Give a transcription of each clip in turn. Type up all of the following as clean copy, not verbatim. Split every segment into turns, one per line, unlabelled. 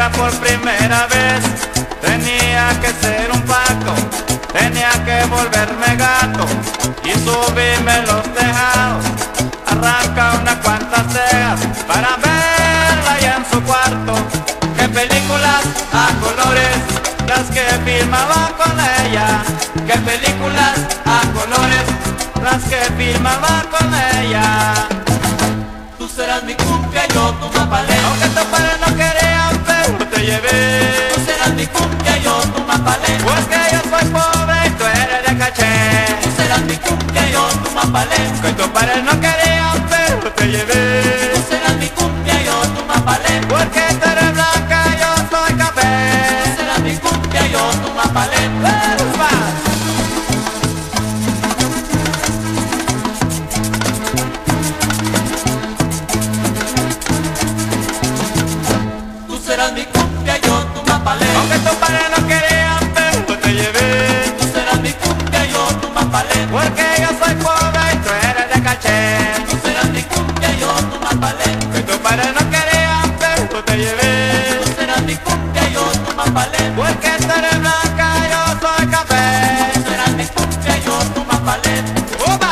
era por primera vez, tenía que ser un pacto, tenía que volverme gato y subirme los tejados, arranca unas cuantas cejas para verla allá en su cuarto. Qué películas a colores las que filmaba con ella, qué películas a colores las que filmaba con ella.
Tú serás mi cumbia, yo tu mapalé.
Aunque tus padres no querían, pero te llevé.
Tú serás mi cumbia, yo tu mapalé.
Pues que yo soy pobre y tú eres de caché.
Tú serás mi cumbia, yo tu mapalé.
Que tus padres no querían, pero te llevé.
Tú serás mi cumbia, yo tu mapalé.
Porque tú eres blanca, yo soy café.
Tú serás mi cumbia, yo tu mapalé. Tú serás mi cumbia, yo tu mapalé.
Aunque tus padres no querían, pero te llevé.
Tú serás mi cumbia, yo tu mapalé.
Porque yo soy pobre y tú eres de caché.
Tú serás mi cumbia, yo tu mapalé.
Que tus padres no querían, pero te llevé.
Tú serás mi cumbia, yo tu mapalé.
Porque tú eres blanca, yo soy café.
Tú serás mi cumbia, yo tu mapalé.
¡Upa!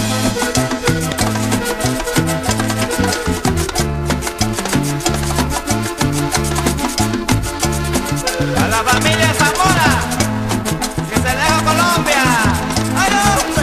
A la familia Zamora, que se deja Colombia. ¡Ay, hombre!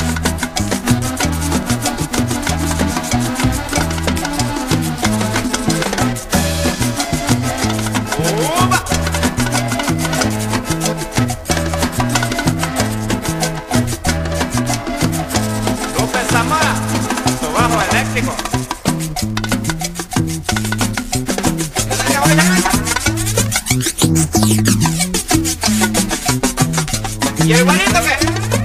¡Upa! Lupe Zamora, su bajo eléctrico. ¿Y el igualito qué?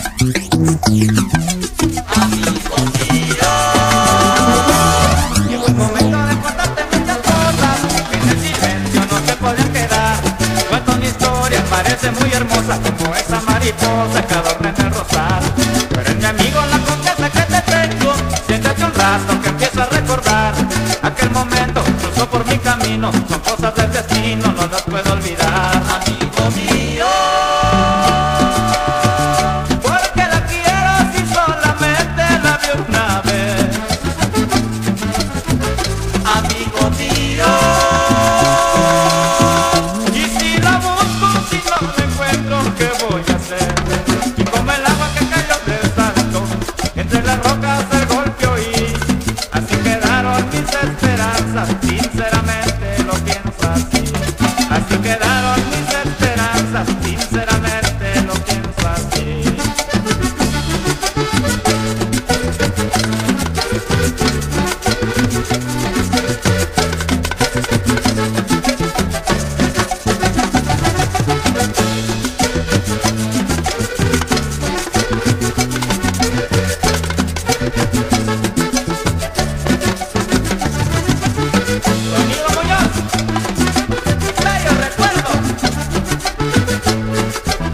Amigo mío.
Llegó el momento de contarte muchas cosas que en el silencio no se podían quedar. Cuento mi historia, parece muy hermosa como esa mariposa que adorna en el rosal. Pero es mi amigo la confianza que te tengo. Siéntate un rato que empiezo a recordar aquel momento cruzó por mi camino. Son cosas del destino, no las puedo olvidar.
Amigo mío.
Porque la quiero si solamente la vi una vez.
Amigo mío.
Y si la busco, si no la encuentro, ¿qué voy a hacer? Y como el agua que cayó del salto, entre las rocas el golpe oí. Así quedaron mis esperanzas, sinceramente lo pienso así. Así quedaron mis esperanzas, sinceramente lo pienso así. Sonido Muñoz, bello recuerdo.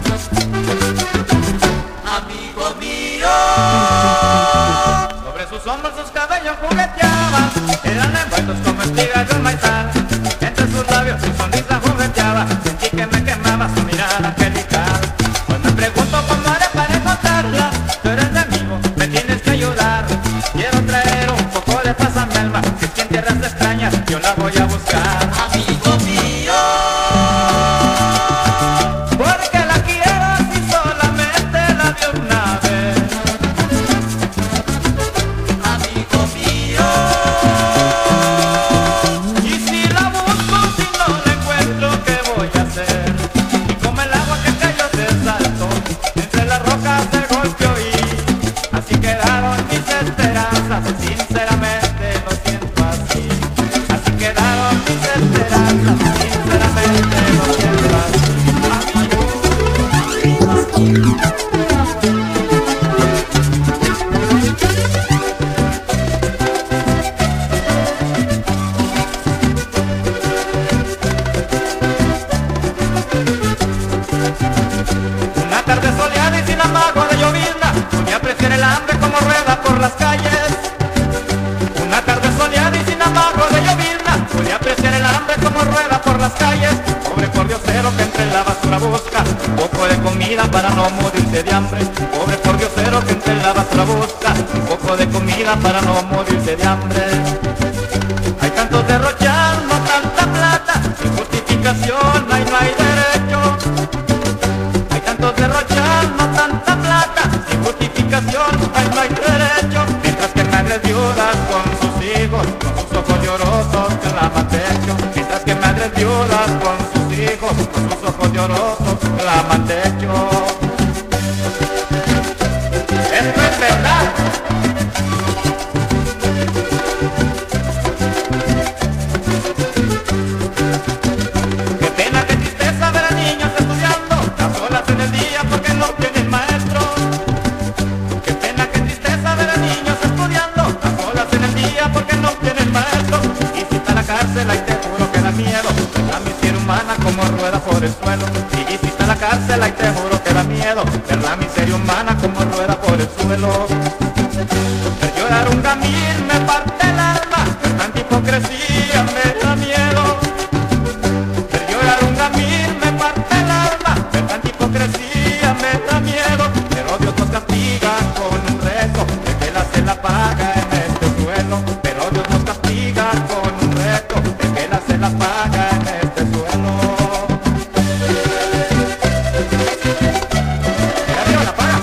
un poco de comida para no morirse de hambre. Pobre pordiosero que entre la basura busca un poco de comida para no morirse de hambre. Hay tantos derrochando tanta plata, sin justificación no hay derecho. Hay tantos derrochando tanta plata, sin justificación no hay derecho. Mientras que madres viudas con sus hijos, con sus ojos llorosos claman techo. Mientras que madres viudas con sus hijos, con sus ojos llorosos claman techo. Esto es verdad. Qué pena, qué tristeza ver a niños estudiando las horas en el día porque no tienen maestro. Qué pena, qué tristeza ver a niños estudiando las horas en el día porque no tienen maestro. Y si está en la cárcel ahí te juro que da miedo, la miseria humana como rueda por el suelo. Y si está en la cárcel ahí te juro que da miedo, ver la miseria humana como rueda por el suelo. Ver llorar un gamín me parte el alma, ver tanta hipocresía me da miedo. Ver llorar un gamín me parte el alma, ver tanta hipocresía me da miedo. Pero Dios nos castiga con un rezo, de que la se la paga en este suelo. Pero Dios nos castiga con un rezo, de que la se la paga en este suelo. ¡Arriba la paga!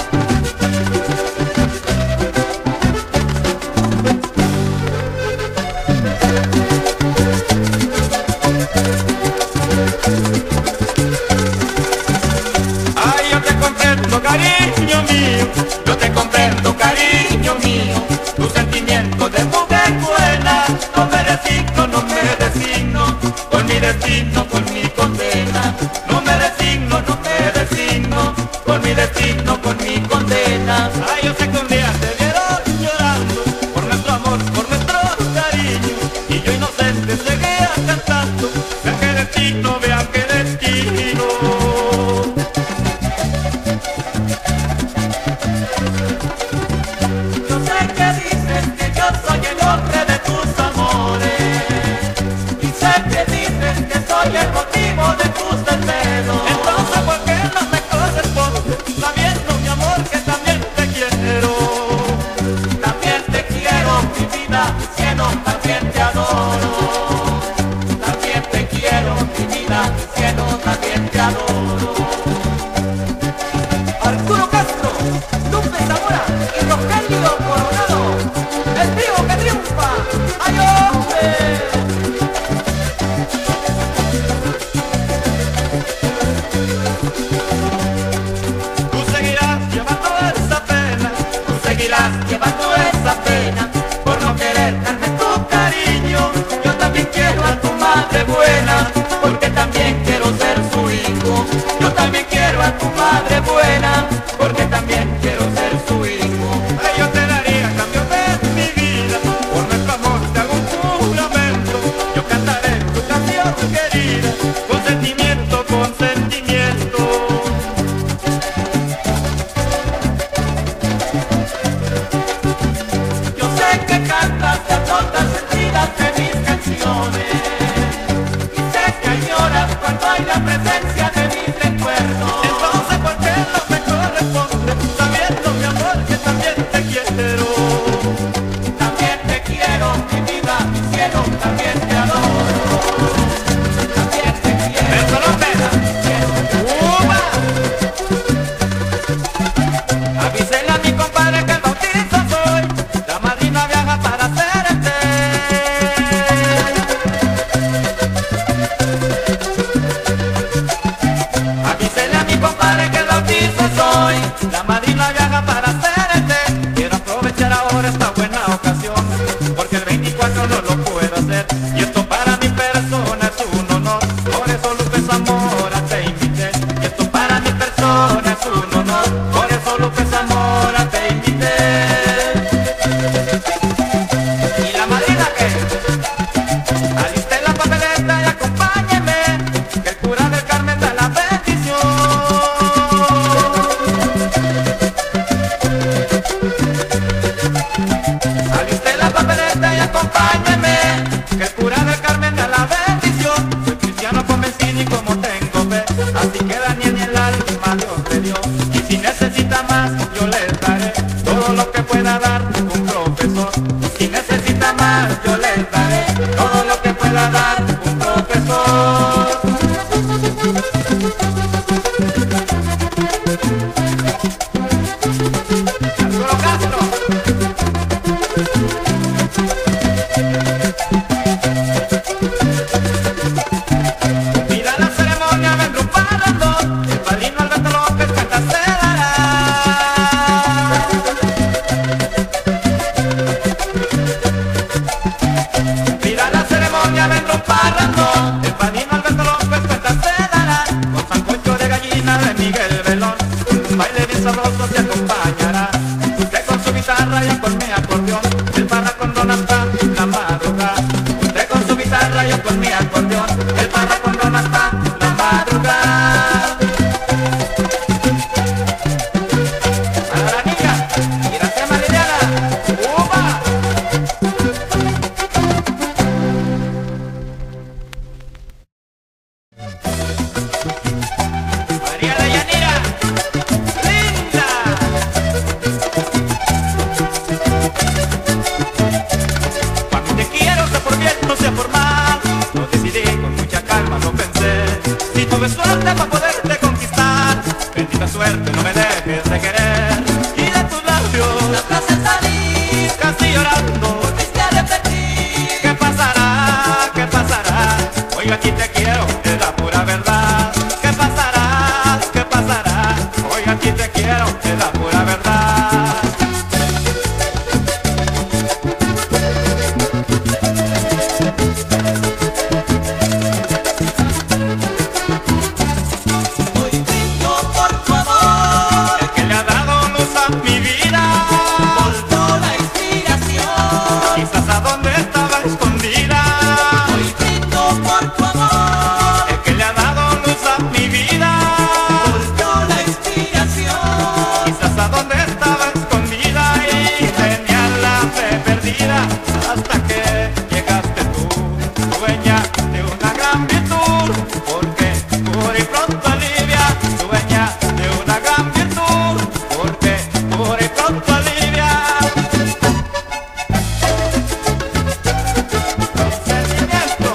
Ay, yo te comprendo, cariño mío, yo te comprendo, cariño mío. Tu sentimiento de mujer buena, no me resigno, no me resigno, con mi destino, con mi condena. No me resigno, no me resigno, con mi destino, con mi condena. Ay, yo sé que un día te vieron llorando, por nuestro amor, por nuestro cariño, y yo inocente seguía cantando. Vean qué destino, vean qué destino. Yo sé que dices que yo soy el hombre de tus amores, y sé que dices que soy el motivo de tus deseos. Entonces, ¿por qué no me corresponde, sabiendo mi amor que también te quiero? También te quiero, mi vida, mi cielo, también te adoro. También te quiero, mi vida, mi cielo, también te adoro.
Arturo Castro, Lupe Zamora y Rogelio Coronado, el trío que triunfa. ¡Ay, hombre!
Tú seguirás llevando esa pena,
Tú seguirás llevando esa pena por no querer darme tu cariño. Yo también quiero a tu madre buena, porque también quiero ser su hijo. Yo también quiero a tu madre buena, porque también quiero ser su hijo.
ay, yo te daría a cambio de mi vida, por nuestro amor te hago un juramento. Yo cantaré tu canción querida, con sentimiento, con sentimiento.
Yo sé que cantas las notas sentidas de mis canciones, y sé que añoras cuando hay la presencia de mis recuerdos.
Entonces, ¿por qué no me corresponde, sabiendo mi amor que también te quiero?
También te quiero, mi vida, mi cielo, también te adoro. También te quiero.
Eso no pena. ¡Uva! Avísele a mi compadre que el bautizo soy, la madrina viaja para hacer el té. Avísele a Arturo Castro. Mira la ceremonia, vendrá un parrandón, el padrino Alberto López canta se dará. Mira la ceremonia, vendrá un parrandón, el padrino Alberto López canta se dará. Con sancocho de gallina de Miguel Velón, un baile bien sabroso te acompañará. Usted con su guitarra y yo con mi acordeón, el parra con Donatán la madrugada. Usted con su guitarra y yo con mi acordeón, el parra con Donatán la madrugada. Para la niña y la tema Liliana, ¡uva! María de Yanira, linda. Cuando te quiero, sea por bien, no sea por mal. Lo decidí con mucha calma, lo pensé. Si tuve suerte para poderte conquistar, bendita suerte, no me dejes de querer. Y de tus labios
La frase salir,
casi llorando.
volviste a repetir.
¿Qué pasará? ¿Qué pasará? Hoy aquí te quiero, es la pura verdad. ¿Qué pasará? ¿Qué pasará? Hoy aquí te quiero, es la pura verdad.
Hoy brindo por tu amor,
El que le ha dado luz a mi vida,
volvió la inspiración.
quizás a donde estaba escondida.
Hoy brindo por tu amor,
El que le ha dado luz a mi vida,
volvió la inspiración.
quizás a donde estaba escondida y tenía la fe perdida hasta que llegaste tú, dueña de una gran virtud, porque pura y pronto alivia, dueña de una gran virtud, porque pura y pronto alivia. Sentimiento.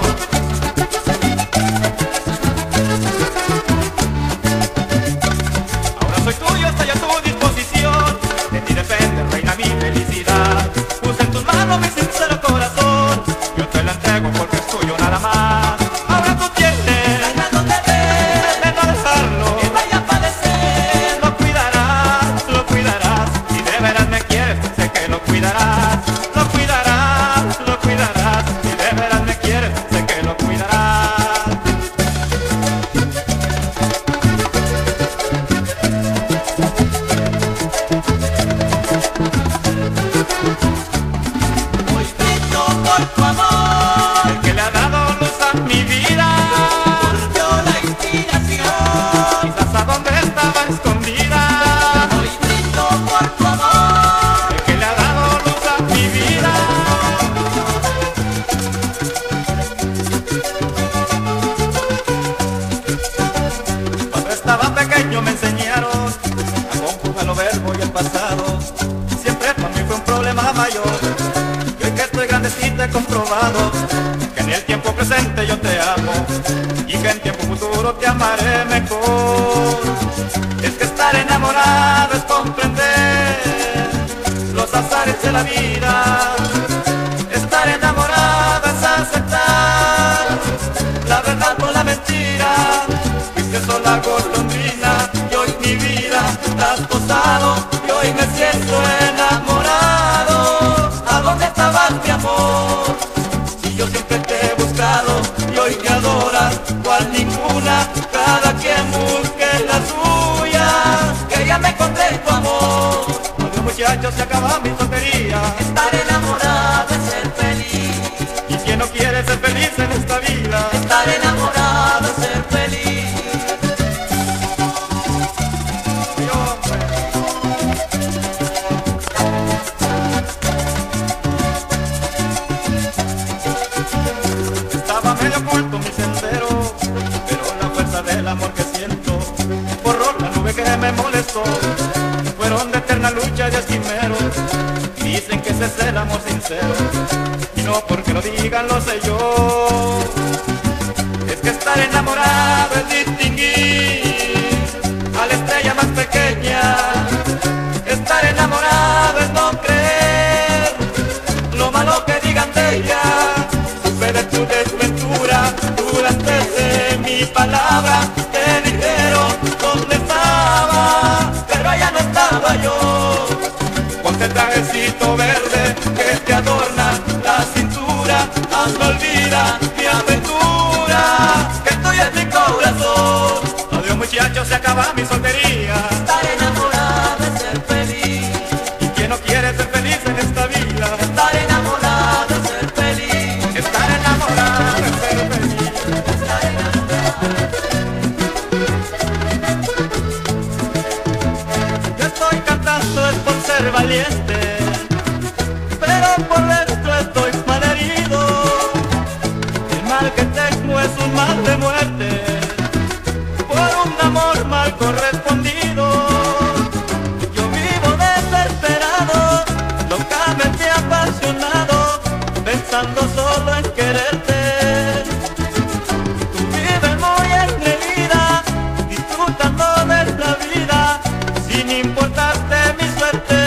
Ahora soy tuyo, estoy a tu disposición. De ti depende, reina, mi felicidad. Puse en tus manos mi sincero corazón. Yo te lo entrego porque es tuyo nada más. Ahora tú tienes
Las ganas de ver
de no dejarlo.
que vaya a padecer.
Lo cuidarás. Si de veras me quieres, sé que lo cuidarás. Lo cuidarás, lo cuidarás. Si de veras me quieres, sé que lo cuidarás.
Hoy brindo por tu amor,
El que le ha dado luz a mi vida,
volvió la inspiración.
quizás a donde estaba escondida.
Hoy brindo por tu amor,
El que le ha dado luz a mi vida. Cuando estaba pequeño me enseñaron a conjugar los verbos y el pasado. Siempre para mí fue un problema mayor. Y hoy que estoy grandecito he comprobado que en el tiempo presente yo te amo y que en tiempo futuro te amaré mejor. Es que estar enamorado es comprender los azares de la vida. Estar enamorado es aceptar la verdad por la mentira. Fuiste sola golondrina y hoy mi vida la has posado y hoy me siento enamorado. ¿A dónde estabas, mi amor? Si yo siempre te he buscado y hoy me adoras cual ninguna. Cada quien busque la suya, que ya me encontré en tu amor. Cuando muchachos se acaba mi tontería.
estar enamorado es ser feliz.
¿Y quién no quiere ser feliz en esta vida?
Estar enamorado es ser feliz.
Ay, hombre. Estaba medio oculto mi sendero, pero la fuerza del amor que siento borró la nube que me molestó. Fueron de eterna lucha y esquimeros, dicen que ese es el amor sincero, y no porque lo digan lo sé yo. Es que está Estar enamorado es distinguir a la estrella más pequeña. Estar enamorado es no creer lo malo que digan de ella. Supe de tu desventura, dudaste de mi palabra. Te dijeron dónde estaba, pero allá no estaba yo. Ponte el trajecito verde que te adorna la cintura. Hazme olvida mi aventura, que tuyo es mi corazón. Adiós muchacho, se acaba mi soltería.
Estar enamorado es ser feliz.
¿Y quién no quiere ser feliz en esta vida?
Estar enamorado es ser feliz.
Estar enamorado es ser feliz.
Estar enamorado.
Yo estoy cantando es por ser valiente, pero por dentro estoy malherido. El mal que tengo es un mal de muerte, por un amor mal correspondido. Yo vivo desesperado, locamente apasionado, pensando solo en quererte. Tú vives muy engreída, disfrutando de la vida, sin importarte mi suerte.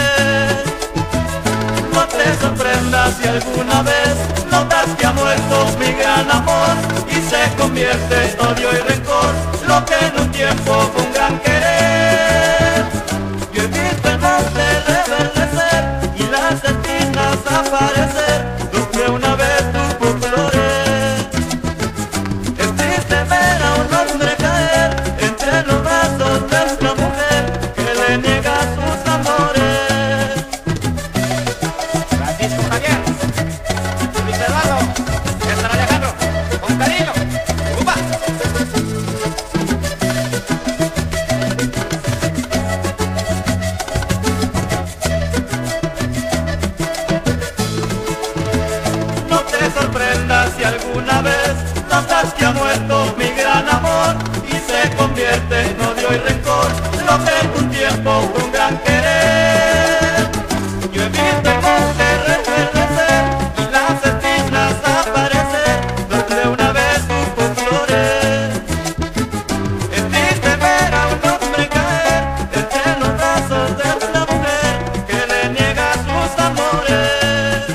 No te sorprendas si alguna vez notas que ha muerto mi gran amor y se convierte en odio y rencor, lo que en un tiempo fue un gran querer. Yo he visto el monte reverdecer y las espinas aparecer donde una vez tuvo flores. Es triste ver a un hombre caer entre los brazos de una mujer que le niega sus amores. Francisco Javier, Luis Eduardo, César Alejandro, con cariño, ¡upa! No te sorprendas si alguna vez notas que ha muerto mi gran amor y se convierte en odio y rencor, lo que en un tiempo fue un gran querer. Yo he visto el monte reverdecer y las espinas aparecer donde una vez hubo flores. Es triste ver a un hombre caer entre los brazos de una mujer que le niega sus amores.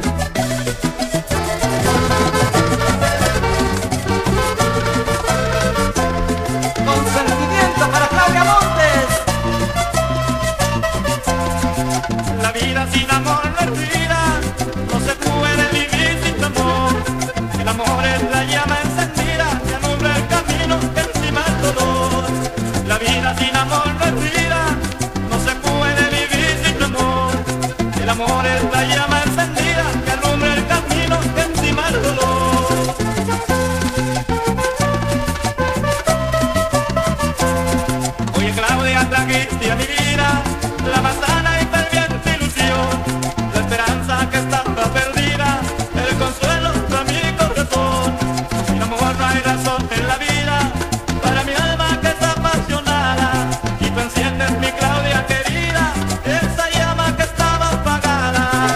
Con sentimiento para Claudia Montes.
La vida sin amor no es vida, no se puede vivir sin tu amor. El amor es la llama encendida que alumbra el camino encima del dolor. La vida sin amor no es vida, no se puede vivir sin tu amor. El amor es la llama encendida que alumbra el camino encima del dolor. Oye Claudia, trajiste a mi vida la más sana y ferviente ilusión, la esperanza que estaba perdida, el consuelo para mi corazón. Sin amor no hay razón en la vida, para mi alma que es apasionada, y tú enciendes mi Claudia querida, esa llama que estaba apagada.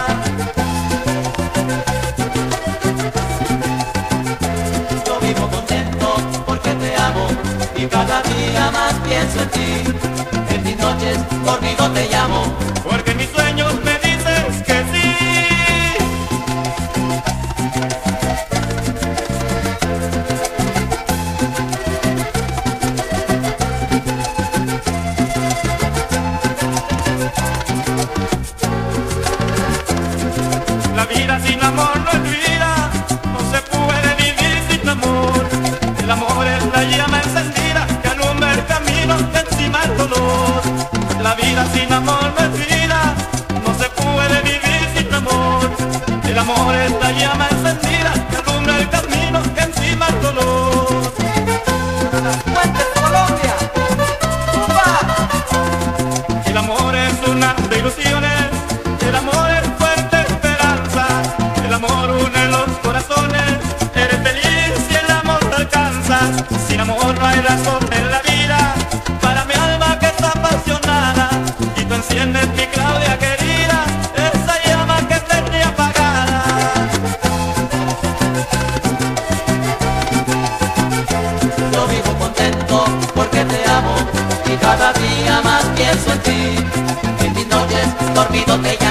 Yo vivo contento porque te amo y cada día más pienso en ti. En mis noches dormido te llamo,
Porque en mis sueños me dices que sí. La vida sin amor no es vida, no se puede vivir sin amor. El amor es la llama encendida que alumbra el camino encima del dolor. La vida sin amor
pienso en ti. En mis noches dormido te llamo.